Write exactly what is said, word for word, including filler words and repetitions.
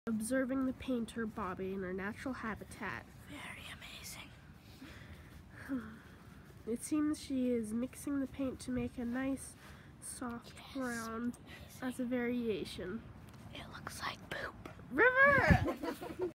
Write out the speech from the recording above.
observing the painter Bobby in her natural habitat. Very amazing. It seems she is mixing the paint to make a nice soft Yes, brown amazing. as a variation. It looks like poop. River!